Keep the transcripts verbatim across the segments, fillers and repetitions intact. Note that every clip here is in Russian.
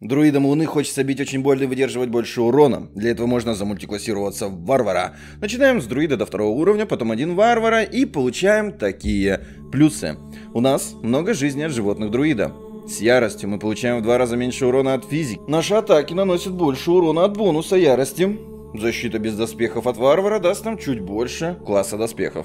Друидам Луны хочется бить очень больно и выдерживать больше урона. Для этого можно замультиклассироваться в варвара. Начинаем с друида до второго уровня, потом один варвара и получаем такие плюсы. У нас много жизни от животных друида. С яростью мы получаем в два раза меньше урона от физики. Наши атаки наносят больше урона от бонуса ярости. Защита без доспехов от варвара даст нам чуть больше класса доспехов.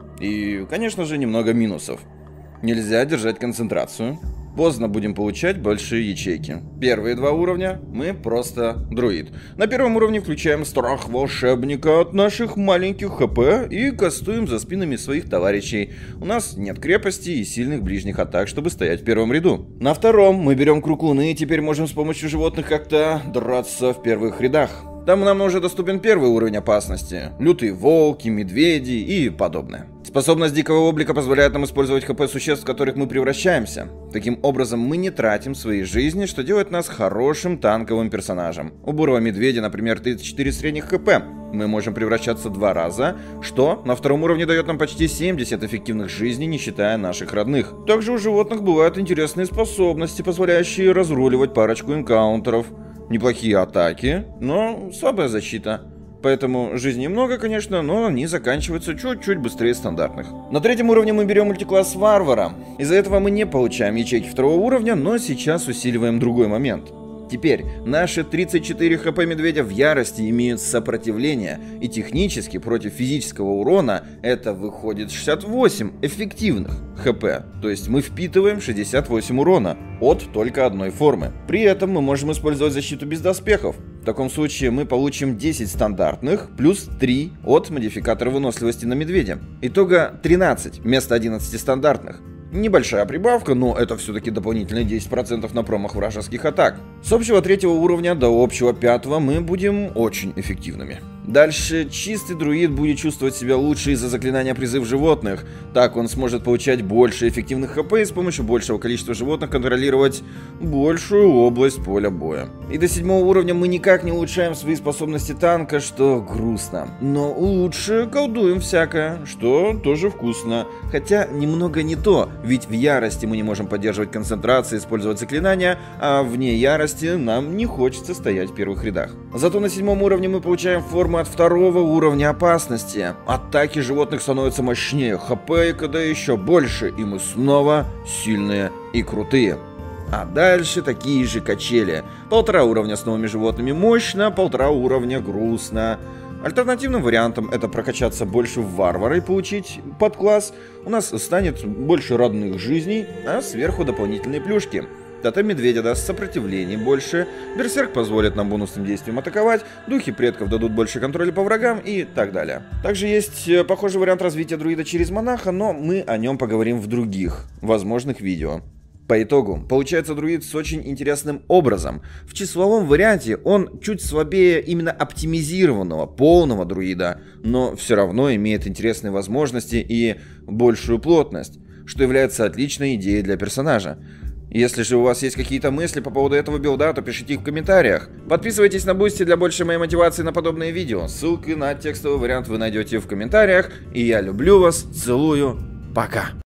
И, конечно же, немного минусов. Нельзя держать концентрацию. Поздно будем получать большие ячейки. Первые два уровня мы просто друид. На первом уровне включаем страх волшебника от наших маленьких хп и кастуем за спинами своих товарищей. У нас нет крепости и сильных ближних атак, чтобы стоять в первом ряду. На втором мы берем круг Луны и теперь можем с помощью животных как-то драться в первых рядах. Там нам уже доступен первый уровень опасности. Лютые волки, медведи и подобное. Способность дикого облика позволяет нам использовать хп существ, в которых мы превращаемся. Таким образом, мы не тратим свои жизни, что делает нас хорошим танковым персонажем. У бурого медведя, например, тридцать четыре средних хп. Мы можем превращаться два раза, что на втором уровне дает нам почти семьдесят эффективных жизней, не считая наших родных. Также у животных бывают интересные способности, позволяющие разруливать парочку энкаунтеров. Неплохие атаки, но слабая защита. Поэтому жизней много, конечно, но они заканчиваются чуть-чуть быстрее стандартных. На третьем уровне мы берем мультикласс варвара. Из-за этого мы не получаем ячейки второго уровня, но сейчас усиливаем другой момент. Теперь наши тридцать четыре хп медведя в ярости имеют сопротивление, и технически против физического урона это выходит шестьдесят восемь эффективных хп, то есть мы впитываем шестьдесят восемь урона от только одной формы. При этом мы можем использовать защиту без доспехов. В таком случае мы получим десять стандартных плюс три от модификатора выносливости на медведя. Итого тринадцать вместо одиннадцати стандартных. Небольшая прибавка, но это все-таки дополнительные десять процентов на промах вражеских атак. С общего третьего уровня до общего пятого мы будем очень эффективными. Дальше чистый друид будет чувствовать себя лучше из-за заклинания призыв животных. Так он сможет получать больше эффективных хп и с помощью большего количества животных контролировать большую область поля боя. И до седьмого уровня мы никак не улучшаем свои способности танка, что грустно. Но лучше колдуем всякое, что тоже вкусно. Хотя немного не то, ведь в ярости мы не можем поддерживать концентрацию, использовать заклинания, а вне ярости нам не хочется стоять в первых рядах. Зато на седьмом уровне мы получаем форму от второго уровня опасности. Атаки животных становятся мощнее, хп и КД еще больше, и мы снова сильные и крутые. А дальше такие же качели. Полтора уровня с новыми животными мощно, полтора уровня грустно. Альтернативным вариантом это прокачаться больше в варвара и получить подкласс. У нас станет больше родных жизней, а сверху дополнительные плюшки. Тотем медведя даст сопротивление больше, берсерк позволит нам бонусным действием атаковать, духи предков дадут больше контроля по врагам и так далее. Также есть похожий вариант развития друида через монаха, но мы о нем поговорим в других возможных видео. По итогу, получается друид с очень интересным образом. В числовом варианте он чуть слабее именно оптимизированного, полного друида, но все равно имеет интересные возможности и большую плотность, что является отличной идеей для персонажа. Если же у вас есть какие-то мысли по поводу этого билда, то пишите их в комментариях. Подписывайтесь на Boosty для большей моей мотивации на подобные видео. Ссылки на текстовый вариант вы найдете в комментариях. И я люблю вас, целую, пока.